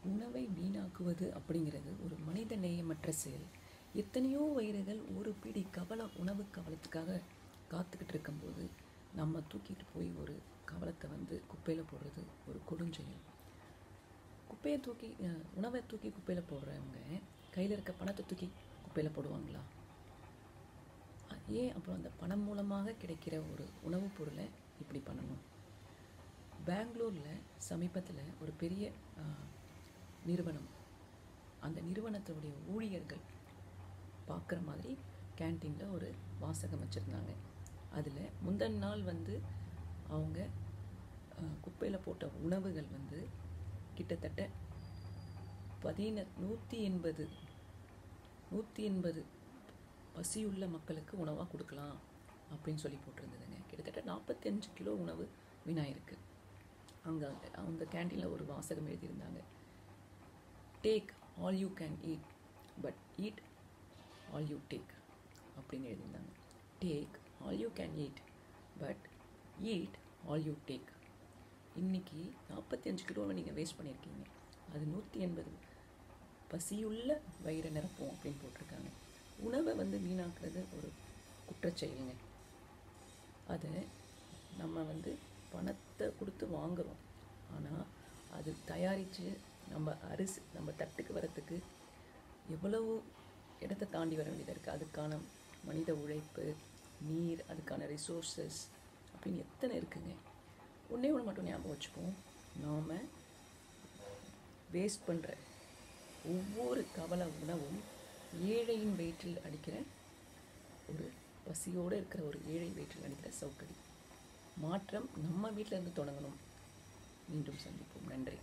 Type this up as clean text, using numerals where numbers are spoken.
உணவை வீணாக்குவது அப்படிங்கிறது ஒரு மனித நேயமற்ற செயல். எத்தனையோ வயிறுகள் ஒரு பிடி உணவு கவலத்துக்காக காத்துக்கிட்டு இருக்கும்போது நம்ம தூக்கிட்டு போய் ஒரு கவலத்தை குப்பையில் போடுறது ஒரு கொடுஞ்செயல். உணவை தூக்கி குப்பையில் போடுறவங்க கையில் இருக்க பணத்தை தூக்கி குப்பையில் போடுவாங்களா? ஏன் அப்புறம் அந்த பணம் மூலமாக கிடைக்கிற ஒரு உணவுப் பொருளை இப்படி பண்ணணும்? பெங்களூரில் சமீபத்தில் ஒரு பெரிய நிறுவனம், அந்த நிறுவனத்துடைய ஊழியர்கள் பார்க்குற மாதிரி கேன்டீனில் ஒரு வாசகம் வச்சுருந்தாங்க. அதில் முந்தின நாள் அவங்க குப்பையில் போட்ட உணவுகள் கிட்டத்தட்ட 180 பசியுள்ள மக்களுக்கு உணவாக கொடுக்கலாம் அப்படின்னு சொல்லி போட்டிருந்ததுங்க. கிட்டத்தட்ட 45 கிலோ உணவு வீணாயிருக்கு. அங்கே அந்த கேன்டீனில் ஒரு வாசகம் எழுதியிருந்தாங்க, take all you can eat but eat all you take அப்படின்னு எழுதியிருந்தாங்க. Take all you can eat but eat all you take. இன்றைக்கி 45 கிலோவை நீங்கள் வேஸ்ட் பண்ணியிருக்கீங்க, அது 180 பசியுள்ள வயிறை நிரப்போம் அப்படின்னு போட்டிருக்காங்க. உணவை வீணாக்குறது ஒரு குற்றச்செயலுங்க. அதை நம்ம பணத்தை கொடுத்து வாங்குகிறோம், ஆனால் அது தயாரித்து நம்ம தட்டுக்கு வரத்துக்கு எவ்வளவு இடத்தை தாண்டி வர வேண்டியதாக இருக்குது. அதுக்கான மனித உழைப்பு, நீர், அதுக்கான ரிசோர்ஸஸ் அப்படின்னு எத்தனை இருக்குங்க. ஒன்றே ஒன்று மட்டும் ஞாபகம் வச்சுப்போம், நாம் வேஸ்ட் பண்ணுற ஒவ்வொரு கவலை உணவும் ஏழையின் வயிற்றில் அடிக்கிற ஒரு பசியோடு இருக்கிற ஒரு ஏழை வயிற்றில் அடிக்கிற சவுக்கடி. மாற்றம் நம்ம வீட்டில் இருந்து தொடங்கணும். மீண்டும் சந்திப்போம். நன்றி.